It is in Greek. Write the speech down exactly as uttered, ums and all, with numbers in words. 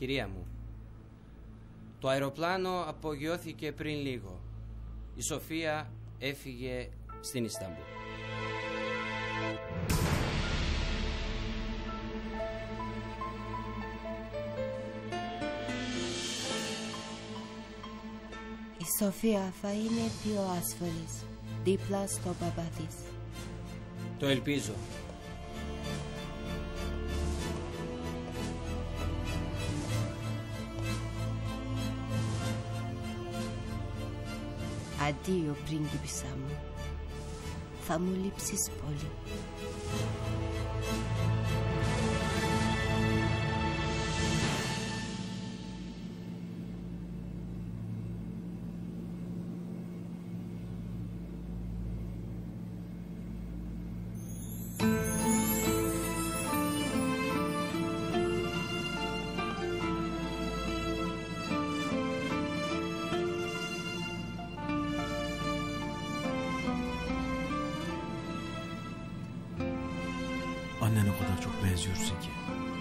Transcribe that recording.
Κυρία μου, το αεροπλάνο απογειώθηκε πριν λίγο. Η Σοφία έφυγε στην Ισταμπούλ. Η Σοφία θα είναι πιο ασφαλής δίπλα στο μπαμπά της. Το ελπίζω. Αντίο, πρίγκιπισσα μου. Θα μου λείψεις πολύ. Annen o kadar çok benziyorsun ki.